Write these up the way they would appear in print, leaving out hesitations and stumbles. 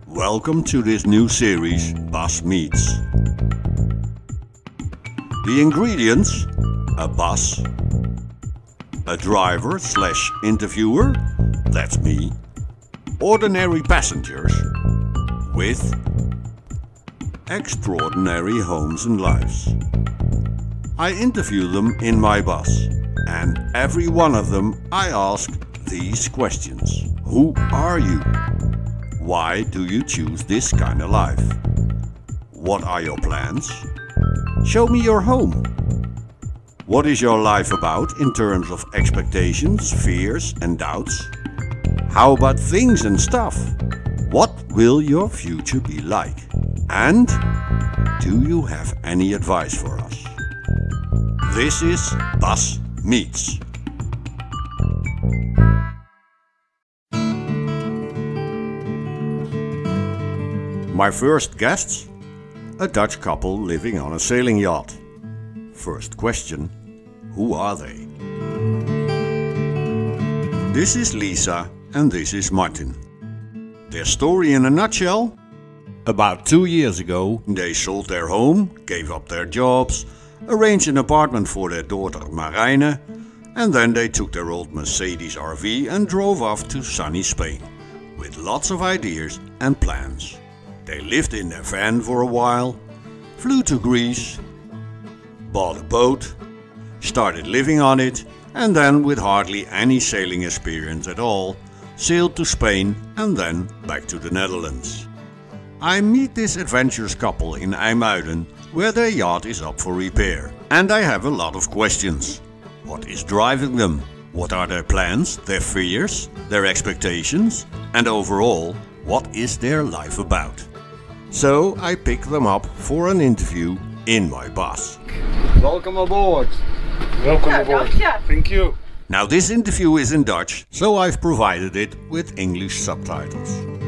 Welcome to this new series, Bas Meets. The ingredients: a bus, a driver/interviewer, that's me, ordinary passengers, with extraordinary homes and lives. I interview them in my bus, and every one of them I ask these questions. Who are you? Why do you choose this kind of life? What are your plans? Show me your home. What is your life about in terms of expectations, fears and doubts? How about things and stuff? What will your future be like? And do you have any advice for us? This is Bas Meets. My first guests? A Dutch couple living on a sailing yacht. First question, who are they? This is Lisa and this is Martin. Their story in a nutshell? About 2 years ago they sold their home, gave up their jobs, arranged an apartment for their daughter Marijn, and then they took their old Mercedes RV and drove off to sunny Spain with lots of ideas and plans. They lived in their van for a while, flew to Greece, bought a boat, started living on it, and then with hardly any sailing experience at all, sailed to Spain and then back to the Netherlands. I meet this adventurous couple in IJmuiden, where their yacht is up for repair, and I have a lot of questions. What is driving them? What are their plans, their fears, their expectations, and overall, what is their life about? So I pick them up for an interview in my bus. Welcome aboard. Welcome aboard. Thank you. Now this interview is in Dutch, so I've provided it with English subtitles.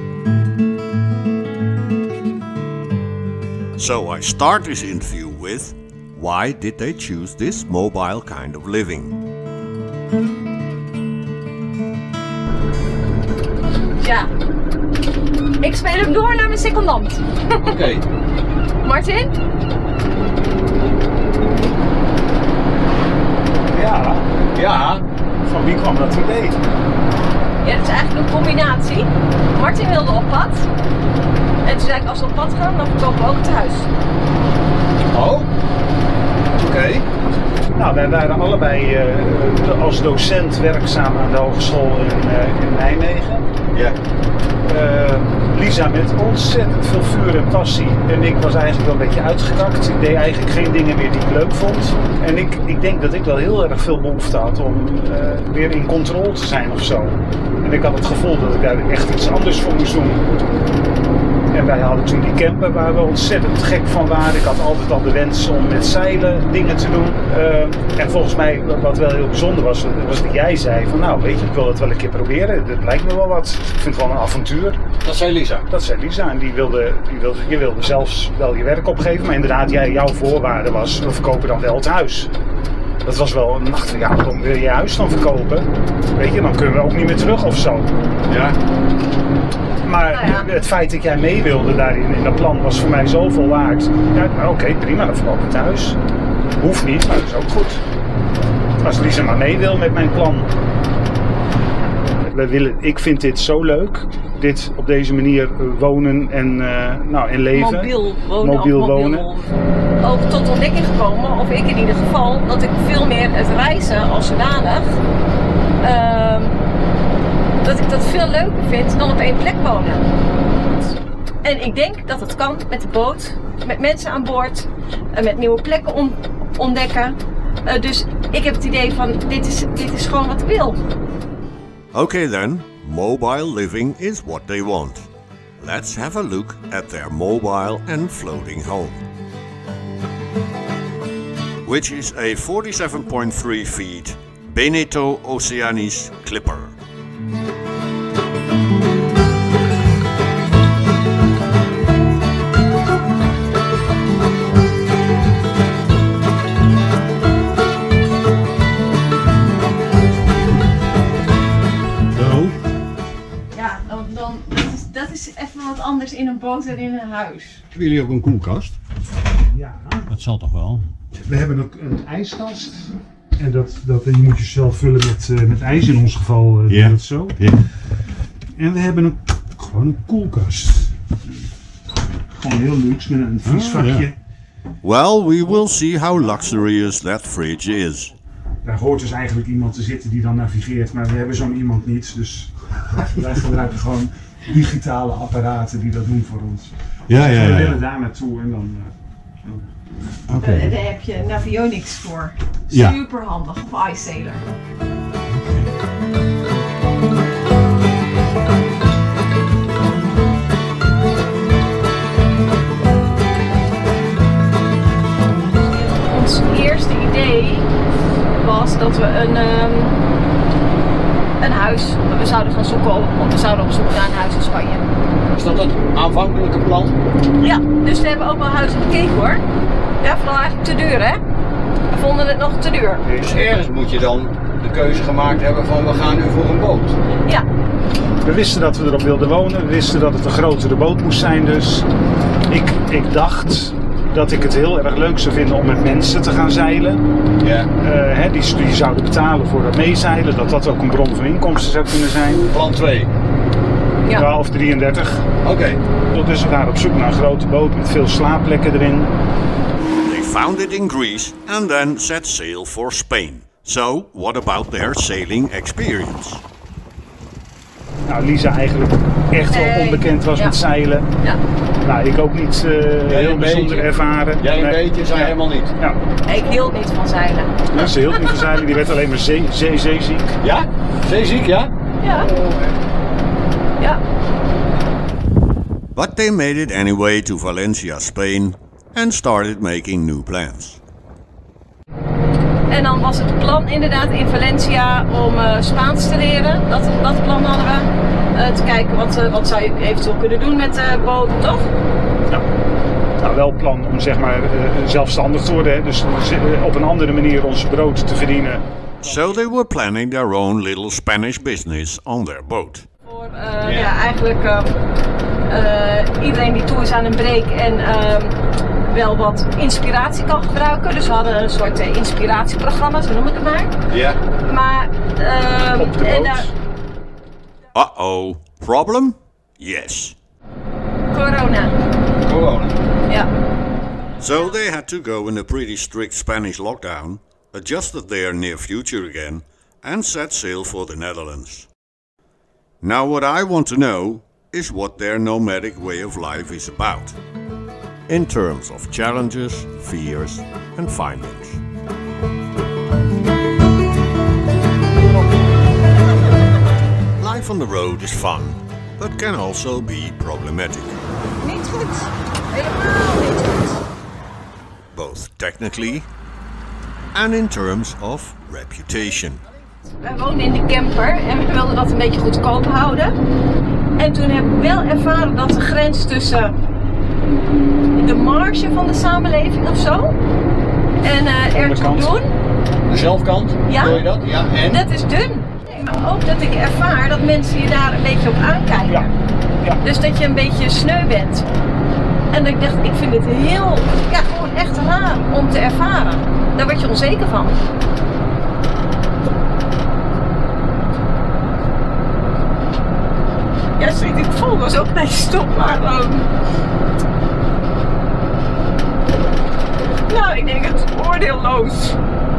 So I start this interview with, why did they choose this mobile kind of living? Ja, ik speel hem door naar mijn secondant. Oké. Martin? Ja. Van wie kwam dat idee? Ja, dat is eigenlijk een combinatie. Martin wilde op pad. En toen zei ik, als we op pad gaan, dan verkopen we ook het huis. Oh. Oké. Nou, wij waren allebei als docent werkzaam aan de hogeschool in Nijmegen. Ja. Lisa met ontzettend veel vuur en passie. En ik was eigenlijk wel een beetje uitgekakt. Ik deed eigenlijk geen dingen meer die ik leuk vond. En ik denk dat ik wel heel erg veel behoefte had om weer in controle te zijn of zo. En ik had het gevoel dat ik daar echt iets anders voor moest doen. En wij hadden toen die camper waar we ontzettend gek van waren. Ik had altijd al de wens om met zeilen dingen te doen. En volgens mij, wat wel heel bijzonder was dat jij zei van nou weet je, ik wil het wel een keer proberen. Dat lijkt me wel wat. Ik vind het wel een avontuur. Dat zei Lisa? Dat zei Lisa en je wilde zelfs wel je werk opgeven. Maar inderdaad, jouw voorwaarde was, we verkopen dan wel het huis. Dat was wel een nacht van, ja, waarom wil je je huis dan verkopen? Weet je, dan kunnen we ook niet meer terug of zo. Ja. Maar het feit dat jij mee wilde daarin in dat plan was voor mij zoveel waard. Ja, nou, oké, prima, dan verkoop ik het huis. Hoeft niet, maar dat is ook goed. Als Lisa maar mee wil met mijn plan. Ik vind dit zo leuk. Dit op deze manier wonen en leven. Mobiel wonen. Ook tot ontdekking gekomen, of ik in ieder geval, dat ik veel meer het reizen als zodanig, dat ik dat veel leuker vind dan op één plek wonen. En ik denk dat het kan met de boot, met mensen aan boord, met nieuwe plekken ontdekken. Dus ik heb het idee van dit is gewoon wat ik wil. Okay then, mobile living is what they want. Let's have a look at their mobile and floating home. Which is a 47.3 feet Beneteau Oceanis clipper. Dat is even wat anders in een boot dan in een huis. Hebben jullie ook een koelkast? Ja. Dat zal toch wel? We hebben ook een ijskast. En die moet je zelf vullen met ijs. In ons geval doen we het zo. Ja. En we hebben gewoon een koelkast. Gewoon heel luxe met een vriesvakje. Well, we will see how luxurious that fridge is. Daar hoort dus eigenlijk iemand te zitten die dan navigeert, maar we hebben zo'n iemand niet. Dus wij gebruiken gewoon digitale apparaten die dat doen voor ons. Ja. We willen daar naartoe en dan... Daar heb je Navionics voor. Ja. Super handig, of iSailor. Ons eerste idee was dat we een huis, we zouden gaan zoeken, want we zouden op zoek naar een huis in Spanje. Is dat het aanvankelijke plan? Ja, dus we hebben ook wel huizen gekeken hoor. Ja, vooral eigenlijk te duur hè. We vonden het nog te duur. Dus ergens moet je dan de keuze gemaakt hebben van we gaan nu voor een boot. Ja. We wisten dat we erop wilden wonen, we wisten dat het een grotere boot moest zijn, dus ik dacht dat ik het heel erg leuk zou vinden om met mensen te gaan zeilen. Ja. Die zouden betalen voor het meezeilen, dat ook een bron van inkomsten zou kunnen zijn. Plan 2. Ja, of 33. Oké. Dus we waren op zoek naar een grote boot met veel slaapplekken erin. They found it in Greece and then set sail for Spain. So, what about their sailing experience? Nou, Lisa eigenlijk echt wel onbekend was met zeilen. Ja. Nou, ik ook niet heel bijzonder ervaren. Jij een beetje, zij helemaal niet. Ja. Ik hield niet van zeilen. Ja, ze hield niet van zeilen, die werd alleen maar zeeziek. Ja? Zeeziek, ja? Ja. Ja. But they made it anyway to Valencia, Spain and started making new plans. En dan was het plan inderdaad in Valencia om Spaans te leren. Dat plan hadden we. Te kijken wat zou je eventueel kunnen doen met de boot, toch? Ja. Nou, wel plan om zeg maar zelfstandig te worden, hè? Dus op een andere manier ons brood te verdienen. So they were planning their own little Spanish business on their boat. Voor eigenlijk iedereen die toe is aan een break en wel wat inspiratie kan gebruiken. Dus we hadden een soort inspiratieprogramma, zo noem ik het maar. Ja. Maar Op de boot. Uh-oh. Problem? Yes. Corona. Ja. So they had to go in a pretty strict Spanish lockdown, adjusted their near future again, and set sail for the Netherlands. Now what I want to know is what their nomadic way of life is about, in terms of challenges, fears and findings. Life on the road is fun, but can also be problematic. Niet goed. Helemaal niet goed. Both technically and in terms of reputation. Wij woonden in de camper en we wilden dat een beetje goedkoop houden. En toen heb ik wel ervaren dat de grens tussen de marge van de samenleving of zo en ertoe doen. De zelfkant, Ja. wil je dat? Ja, en? Dat is dun. Maar ook dat ik ervaar dat mensen je daar een beetje op aankijken. Ja. Ja. Dus dat je een beetje sneu bent. En dat ik dacht, ik vind het heel, gewoon echt raar om te ervaren. Daar word je onzeker van. Ja, ik voel me ook een beetje stom, maar nou, ik denk het oordeelloos.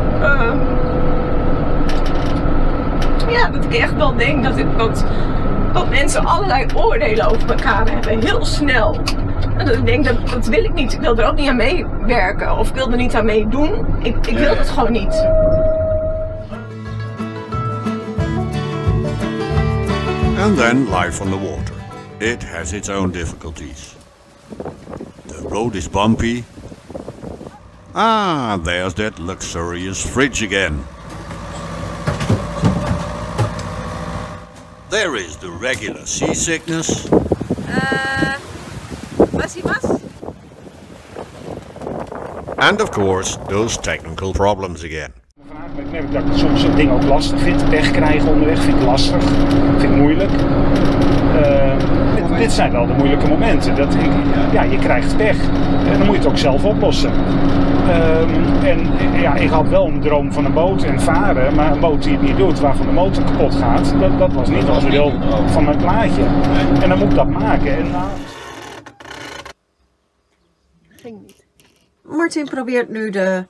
Ja, dat ik echt wel denk dat mensen allerlei oordelen over elkaar hebben, heel snel. En dat ik denk, dat wil ik niet. Ik wil er ook niet aan meewerken of ik wil er niet aan meedoen. Ik wil het gewoon niet. And then life on the water. It has its own difficulties. The road is bumpy. Ah, there's that luxurious fridge again. There is the regular seasickness. Was hij was? And of course, those technical problems again. Ik merk dat ik soms dingen ook lastig vind. Pech krijgen onderweg vind ik lastig. Vind ik moeilijk. dit zijn wel de moeilijke momenten. Je krijgt pech. En dan moet je het ook zelf oplossen. Ik had wel een droom van een boot en varen, maar een boot die het niet doet, waarvan de motor kapot gaat, dat was niet onderdeel van mijn plaatje. En dan moet ik dat maken. En Ging niet. Martin probeert nu de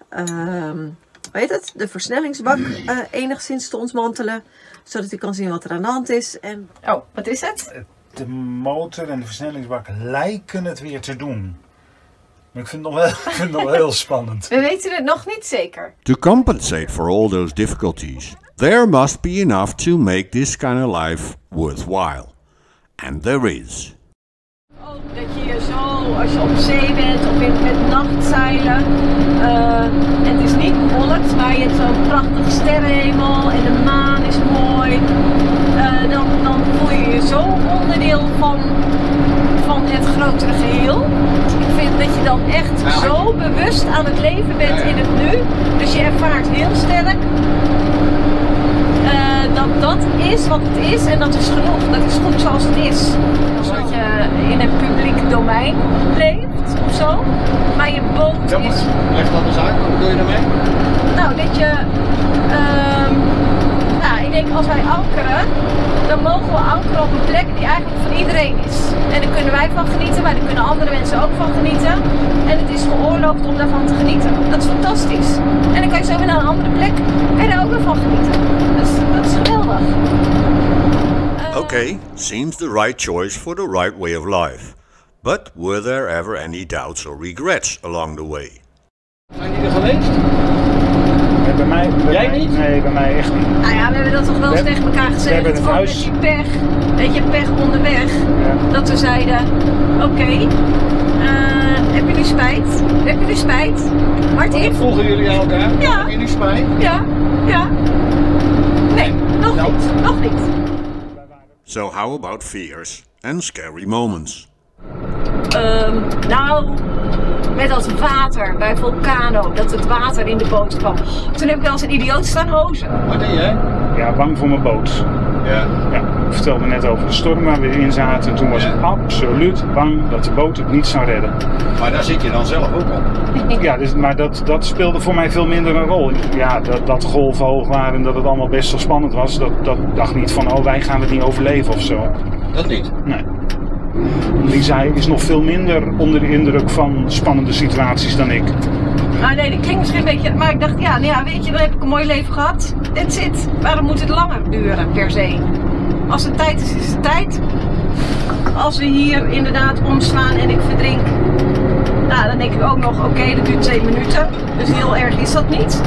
versnellingsbak enigszins te ontmantelen, zodat hij kan zien wat er aan de hand is. En... Oh, wat is het? de motor en de versnellingsbak lijken het weer te doen. Maar ik vind het nog wel heel spannend. We weten het nog niet zeker. To compensate for all those difficulties, there must be enough to make this kind of life worthwhile. And there is. Ook dat je zo, als je op zee bent of met nachtzeilen, en het is niet bewolkt, maar je hebt zo'n prachtige sterrenhemel en de maan is mooi, dan voel je je zo onderdeel van het grotere geheel. Ik vind dat je dan echt zo bewust aan het leven bent in het nu, dus je ervaart heel sterk dat is wat het is en dat is genoeg, dat is goed zoals het is. Dat je in een publiek domein leeft of zo, maar je boot is... Leg dat eens uit, wat bedoel je daarmee? Nou, dat je... ik denk als wij ankeren, dan mogen we ankeren op een plek die eigenlijk van iedereen is. En daar kunnen wij van genieten, maar daar kunnen andere mensen ook van genieten. En het is geoorloofd om daarvan te genieten. Dat is fantastisch. En dan kan je zo weer naar een andere plek en daar ook weer van genieten. Dus dat is geweldig. Okay, seems the right choice for the right way of life. But were there ever any doubts or regrets along the way? Zijn die er geweest? Bij mij, Jij niet? Nee, bij mij echt niet. Nou ja, we hebben dat toch wel eens tegen elkaar gezegd. We hebben het gewoon huis... met die pech, weet je, pech onderweg. Ja. Dat we zeiden, oké, heb je nu spijt? Heb je nu spijt? Martin? Vroegen jullie aan elkaar? Ja. Heb je nu spijt? Ja, ja. Nee, nog niet, nog niet. So how about fears and scary moments? Nou, met dat water bij Vulcano, dat het water in de boot kwam. Toen heb ik wel als een idioot staan hozen. Wat deed jij? Ja, bang voor mijn boot. Ja. Ja, ik vertelde net over de storm waar we in zaten. Toen was ik absoluut bang dat de boot het niet zou redden. Maar daar zit je dan zelf ook op. Ja, dus, maar dat speelde voor mij veel minder een rol. Ja, dat de golven hoog waren en dat het allemaal best wel spannend was. Dat dacht niet van, oh, wij gaan het niet overleven of zo. Dat niet? Nee. Lisa is nog veel minder onder de indruk van spannende situaties dan ik. Nou nee, dat klinkt misschien een beetje, maar ik dacht, ja, nou ja, weet je, dan heb ik een mooi leven gehad. That's it. Waarom moet het langer duren per se? Als het tijd is, is het tijd. Als we hier inderdaad omslaan en ik verdrink, nou, dan denk ik ook nog, oké, dat duurt 2 minuten. Dus heel erg is dat niet.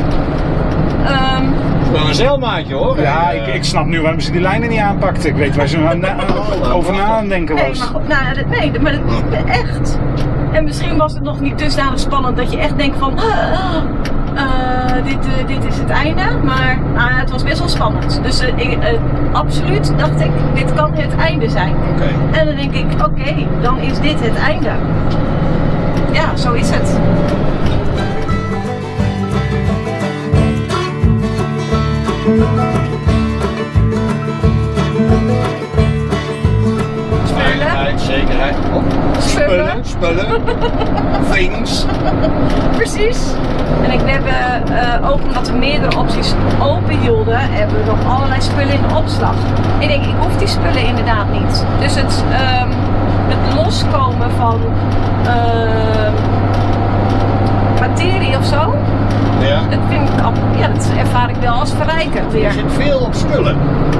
Wel een zeilmaatje hoor. Ja, ik snap nu waarom ze die lijnen niet aanpakte. Ik weet waar ze over na aan denken was. Nee, maar goed, nee, maar dat, echt. En misschien was het nog niet dusdanig spannend dat je echt denkt van, dit is het einde. Maar het was best wel spannend. Dus absoluut dacht ik, dit kan het einde zijn. Oké. En dan denk ik, oké, dan is dit het einde. Ja, zo is het. Veiligheid, zekerheid. Spullen. Spullen. Things. Precies. En we hebben, ook omdat we meerdere opties open hielden, hebben we nog allerlei spullen in de opslag. Ik denk, ik hoef die spullen inderdaad niet. Dus het loskomen van materie of zo, Ja. dat vind ik, dat ervaar ik wel als verrijkend Je weer. zit veel op spullen.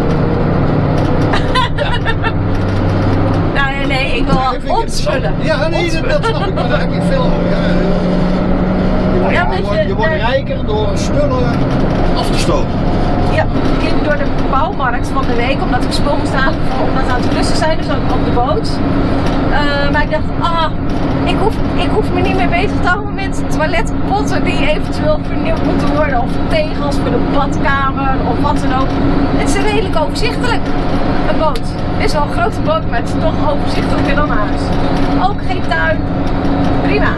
Nou nee, ik wil Ja, vind ik wel op spullen. Ja, nee, dat snap ik, maar daar heb ik veel over. Ja, Je wordt rijker door spullen af te stoten. Ja, ik liep door de bouwmarkt van de week, omdat ik spul moest halen omdat we aan het rusten zijn, dus ook op de boot. Maar ik dacht, ik hoef me niet meer bezig te houden met toiletpotten die eventueel vernieuwd moeten worden, of tegels voor de badkamer, of wat dan ook. Het is redelijk overzichtelijk, een boot. Het is wel een grote boot, maar het is toch overzichtelijker dan huis. Ook geen tuin, prima.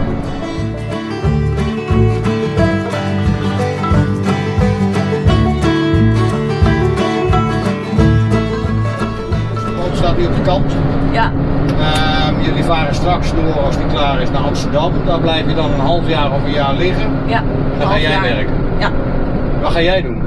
De boot staat nu op de kant. Ja. Jullie varen straks door als die klaar is naar Amsterdam. Daar blijf je dan een half jaar of een jaar liggen. Ja. En dan ga jij werken. Ja. Wat ga jij doen?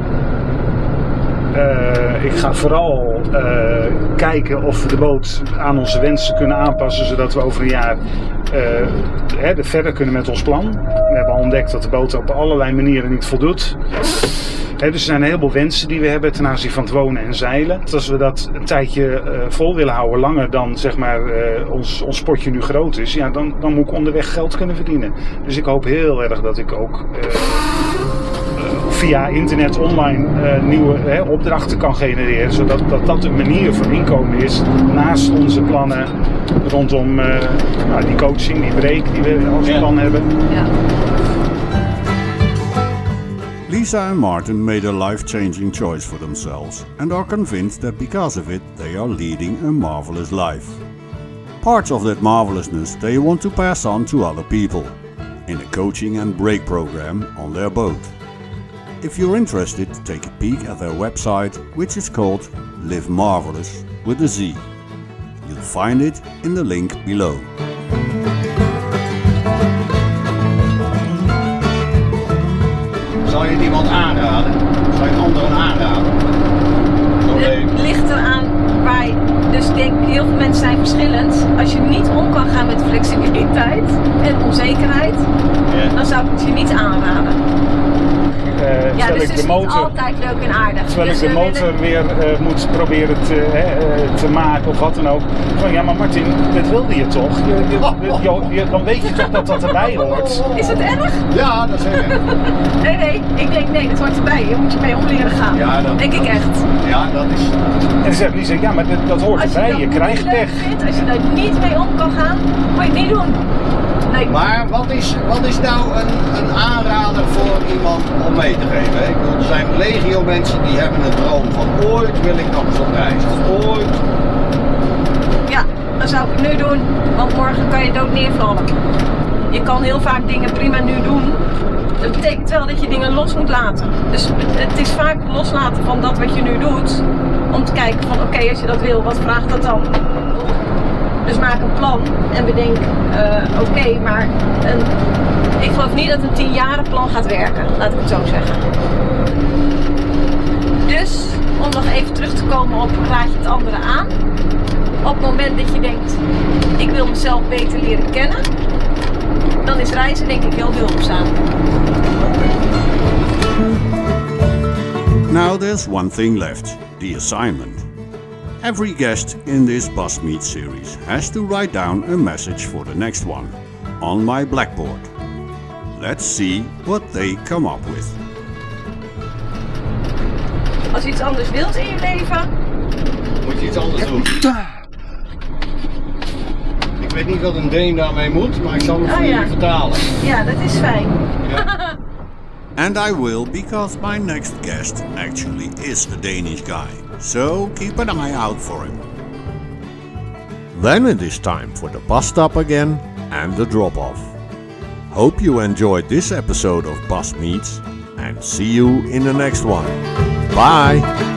Ik ga vooral kijken of we de boot aan onze wensen kunnen aanpassen, zodat we over een jaar verder kunnen met ons plan. We hebben al ontdekt dat de boot op allerlei manieren niet voldoet. Dus er zijn een heleboel wensen die we hebben ten aanzien van het wonen en zeilen. Als we dat een tijdje vol willen houden, langer dan zeg maar, ons potje nu groot is, ja, dan moet ik onderweg geld kunnen verdienen. Dus ik hoop heel erg dat ik ook via internet online nieuwe opdrachten kan genereren, zodat dat een manier van inkomen is naast onze plannen rondom die coaching, die break die we als plan hebben. Ja. Lisa and Martin made a life-changing choice for themselves and are convinced that because of it they are leading a marvelous life. Parts of that marvelousness they want to pass on to other people in a coaching and break program on their boat. If you're interested, take a peek at their website, which is called Live Marvelous with a Z. You'll find it in the link below. Zou je het iemand aanraden? Zou je het anderen aanraden? Het ligt eraan waar je, dus ik denk heel veel mensen zijn verschillend. Als je niet om kan gaan met flexibiliteit en onzekerheid, dan zou ik het je niet aanraden. Ja, dus het is niet altijd leuk en aardig. Terwijl dus ik de motor weer moet proberen te maken of wat dan ook. Van, ja, maar Martin, dat wilde je toch? Dan weet je toch dat dat erbij hoort. Is het erg? Ja, dat is erg. Nee, ik denk nee, dat hoort erbij. Je moet je mee om leren gaan. Ja, dat denk ik echt. Ja, dat is. En dan zegt Lisa, ja, maar dat hoort erbij. Je krijgt pech. Als je daar niet mee om kan gaan, moet je het niet doen. Nee. Maar wat is nou een aanrader voor iemand om mee te geven? Ik bedoel, er zijn legio mensen die hebben een droom van ooit wil ik nog eens op reis. Of ooit. Ja, dan zou ik het nu doen, want morgen kan je dood neervallen. Je kan heel vaak dingen prima nu doen. Dat betekent wel dat je dingen los moet laten. Dus het is vaak loslaten van dat wat je nu doet. Om te kijken van oké, als je dat wil, wat vraagt dat dan? Dus maak een plan en bedenk, oké, maar ik geloof niet dat een 10-jaren plan gaat werken, laat ik het zo zeggen. Dus, om nog even terug te komen op raad je het anderen aan. Op het moment dat je denkt, ik wil mezelf beter leren kennen, dan is reizen denk ik heel behulpzaam. Now there's one thing left, the assignment. Every guest in this Bus Meet series has to write down a message for the next one on my blackboard. Let's see what they come up with. Als je iets anders wilt in je leven, moet je iets anders doen. Ik weet niet wat een Deen daarmee moet, maar ik zal het voor jullie vertalen. Ja, dat is fijn. Ja. And I will, because my next guest actually is a Danish guy, so keep an eye out for him. Then it is time for the bus stop again and the drop-off. Hope you enjoyed this episode of Bus Meets and see you in the next one. Bye!